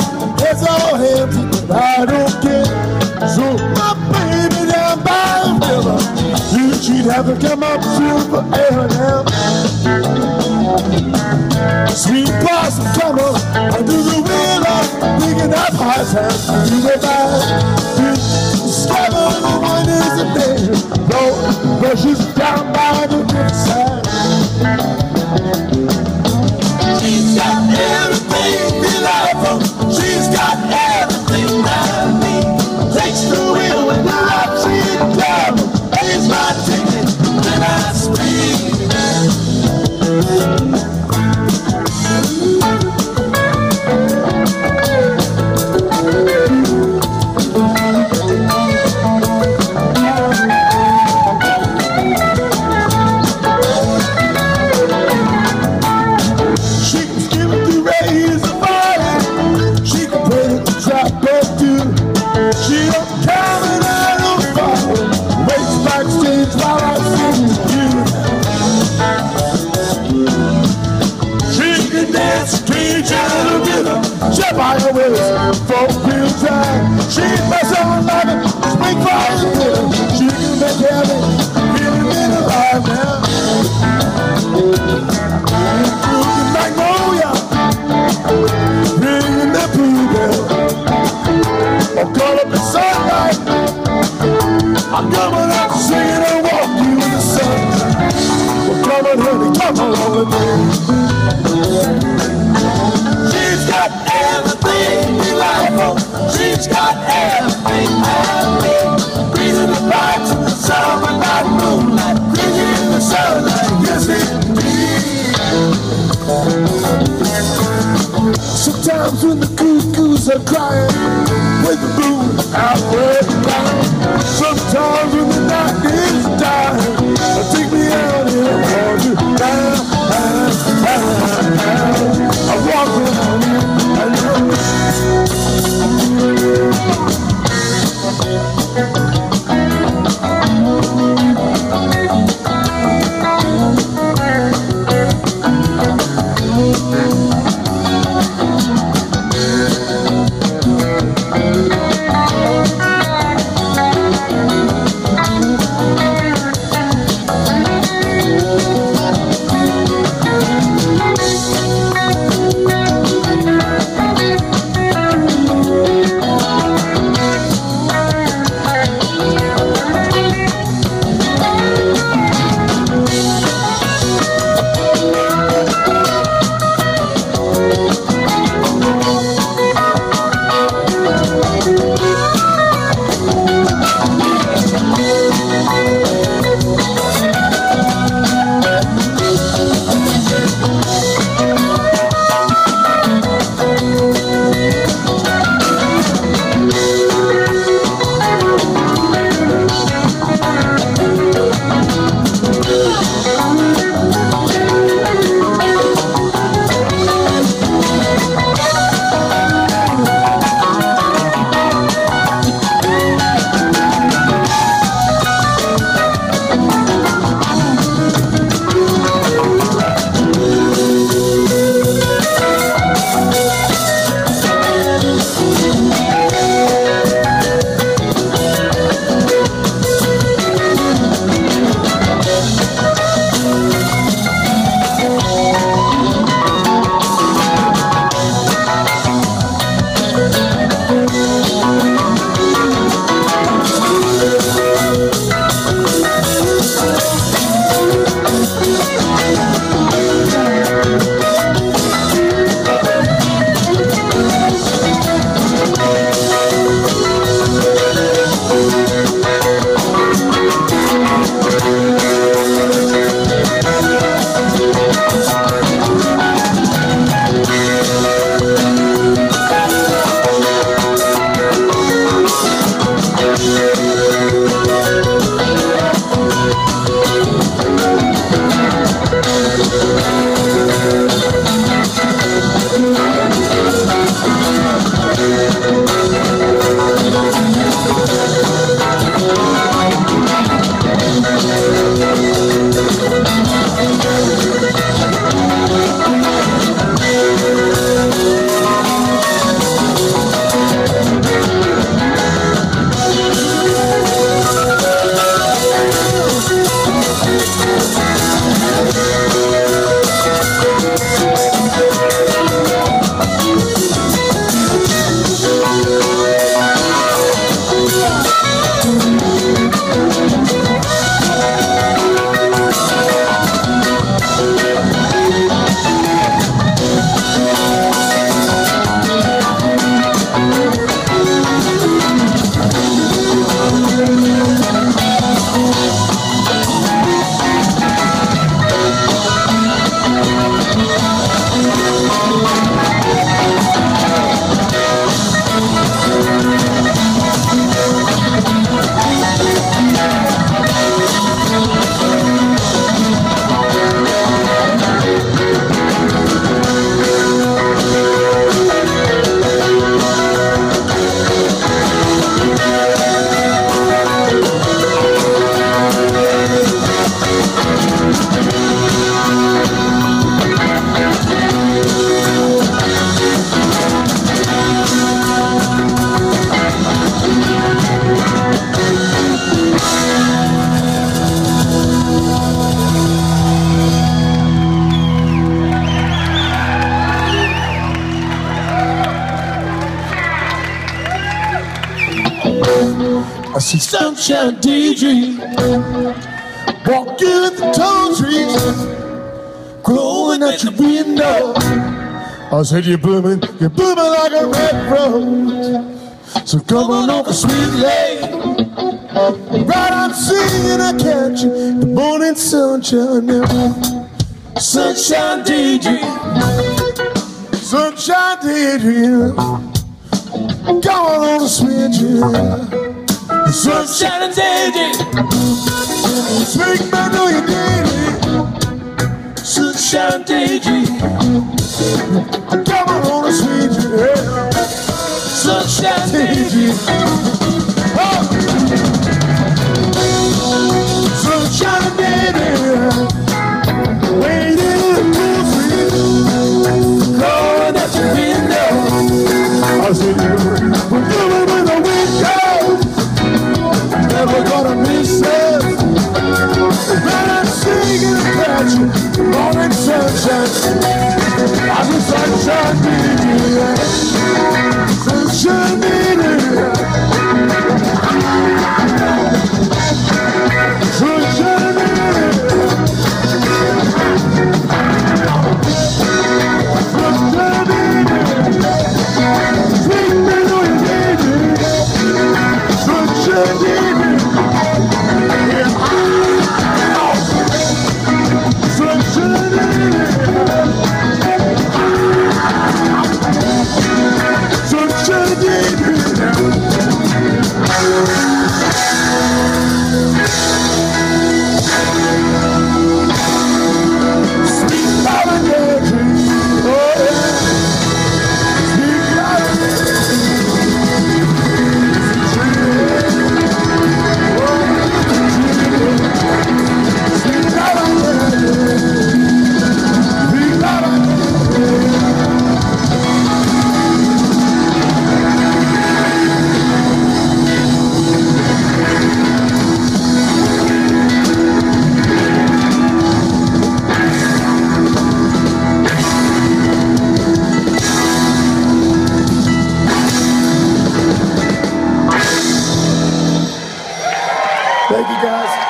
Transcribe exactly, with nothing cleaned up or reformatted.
it's all empty, but I don't care. So my baby down by the river, you, she'd have to come up to forever now. Sweet blossom summer under the willow, picking up hot hands to the back. Seven one is a day, though rushes down by the riverside. She's got everything delightful. She's got everything I need. Takes the wheel when the rock she's down. Pays my ticket when I speak. Fire wheels, four-wheel drive. She's messing with loving, spring fire glitter. She can make heaven, feeling it alive now. Through the magnolia, ringing the bluebell. I'm caught up in sunlight. I'm coming out singing and walk you in the sun. Well, come on, honey, come along with me. She's got everything delightful. She's got everything I need. Breathing the lights in the summer night moonlight, breathing in the sunlight, yes indeed. Sometimes when the cuckoos are crying, with the moon outward bound. Sometimes when the night is dying, take me out and hold you down, down, down, down. I walk around you, I know. I see sunshine daydream, walking in the tall trees, growing at your window. I said you're blooming, you're blooming like a red rose. So come on over, sweet lady. Right, I'm singing, I catch you, the morning sunshine now. Sunshine daydream, sunshine daydream. Come on over, sweet dream. Sunshine daydream, sweet man, know you need it. Sunshine daydream. Come on over, sweet dream. Sunshine daydream. Oh. Sunshine daydream. Waiting in the street, blowing at your window. I said we're doing with the window. Never gonna miss it. When I'm singing and catching morning sunshine. I see sunshine daydream. Sunshine daydream. Sunshine daydream. Thank you, guys.